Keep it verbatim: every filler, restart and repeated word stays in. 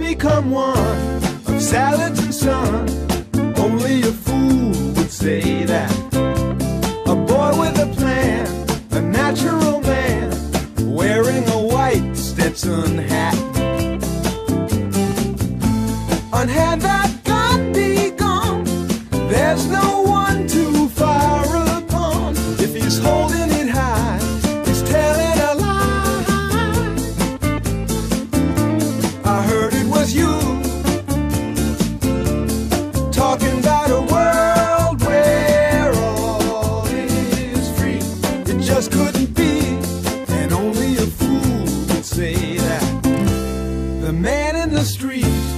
become one of salads and sun. Only a fool would say that. A boy with a plan, a natural man, wearing a white Stetson hat. And had that gun be gone, there's no one to fire upon. If he's holding it high, he's telling a lie. I heard it was you talking about a world where all is free. It just couldn't be, and only a fool would say that. The man in the street